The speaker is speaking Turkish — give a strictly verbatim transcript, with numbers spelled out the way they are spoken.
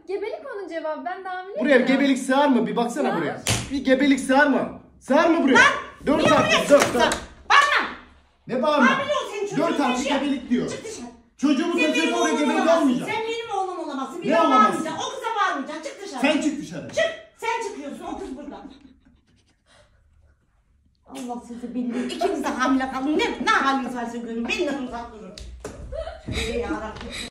gebelik onun cevabı. Ben de hamileyim. Buraya ya. gebelik sığar mı? Bir baksana Sığar. buraya. Bir gebelik sığar mı? Sığar mı buraya? Lan! Dört Niye harfli, buraya dört, çıktın? dört. Bağırma! Ne bağırma? Hamile ol senin çocuğun. Dört harfli taşıyor. gebelik diyor. Çık dışarı. Çocuğumu Sen benim saçıyor oraya oğlum gebelik olamazsın. olmayacak. Sen benim oğlum olamazsın. Bir Ne daha olamazsın? bağırmayacaksın. O kıza bağırmayacaksın. Çık dışarı. Sen çık dışarı. Çık. Sen çıkıyorsun. O kız burada. Allah sizi bilmiyor. İkiniz de hamile kalın. Ne, ne haliniz varsa görün. Beni de uzak durun. Ey yarabbim.